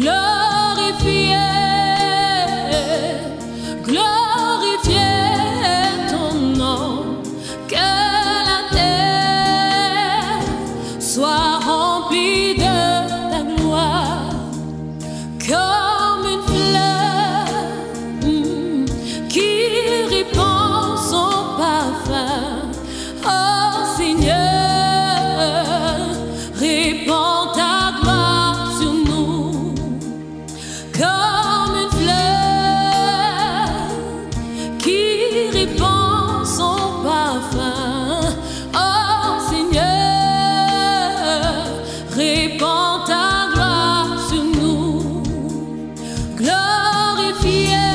glorifier, glorifier ton nom, que la terre soit remplie de ta gloire, comme une fleur qui répand son parfum. Oh Seigneur, répands ta gloire sur nous, comme une fleur qui répand son parfum. Oh Seigneur, répands ta gloire sur nous, glorifier,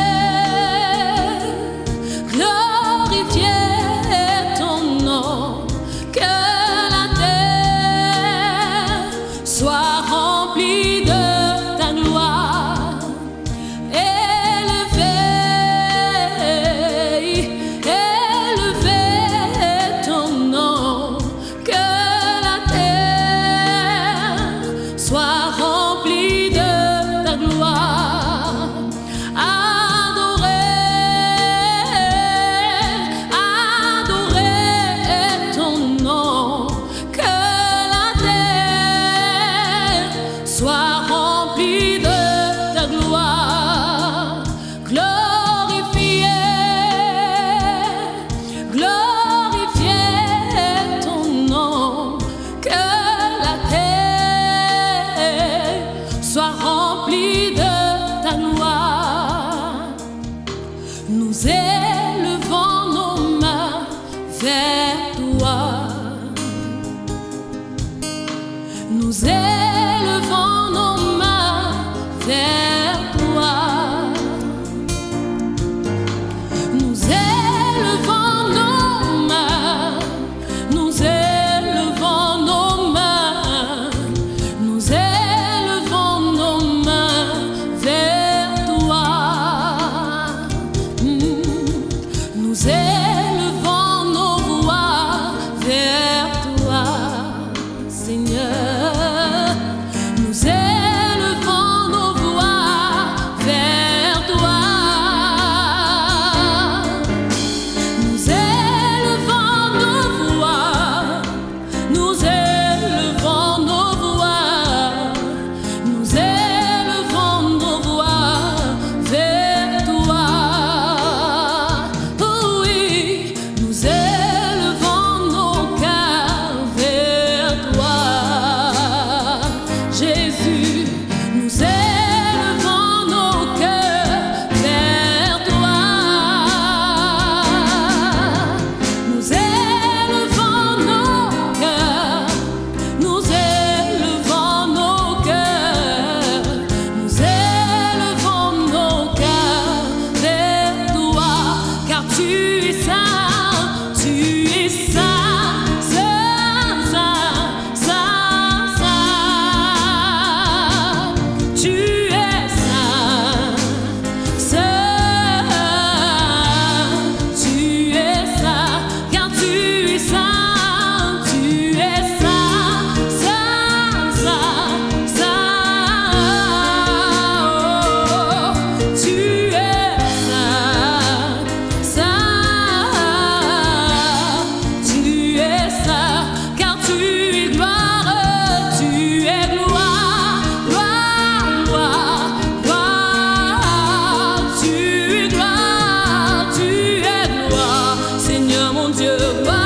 glorifier ton nom, que la terre soit remplie de ta gloire, élever, élever ton nom, que la terre soit remplie de ta gloire, adorer, adorer ton nom, que la terre soit remplie de ta gloire, glorifier, glorifier ton nom, que la terre soit remplie de ta gloire. Nous élevons nos mains vers toi, nous élevons nos mains vers toi, nous élevons nos mains, nous élevons nos mains, nous élevons nos mains vers toi, nous élevons nos voix vers toi, Seigneur, nous élevons nos voix vers toi, nous élevons nos voix, nous élevons nos voix, nous élevons nos voix vers toi. Oui, nous élevons nos cœurs vers toi, Jésus, nous élevons nos cœurs vers toi, nous élevons nos cœurs, nous élevons nos cœurs, nous élevons nos cœurs vers toi, car tu es saint, tu es saint, saint, saint, saint, saint, tu es saint, saint, tu es saint, car tu es saint, tu es saint, saint, saint, saint, tu es saint, saint, tu es saint, car tu es gloire, tu es gloire, gloire, gloire, gloire, tu es gloire, Seigneur mon Dieu,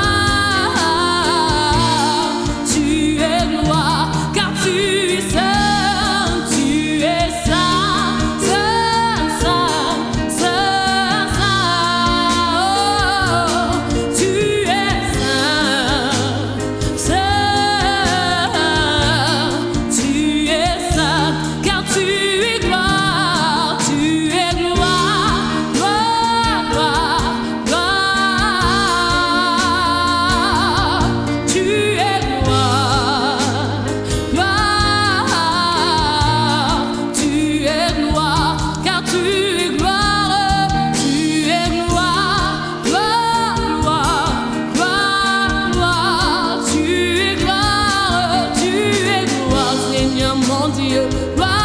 gloire, tu es gloire, car tu es saint, tu es saint, saint, saint, saint, saint, tu es saint, saint, tu es saint, car tu es gloire, gloire, gloire, gloire, tu es gloire, gloire, tu es gloire, car tu es gloire, tu es gloire, gloire, gloire, gloire, gloire, tu es gloire, Seigneur mon Dieu, gloire.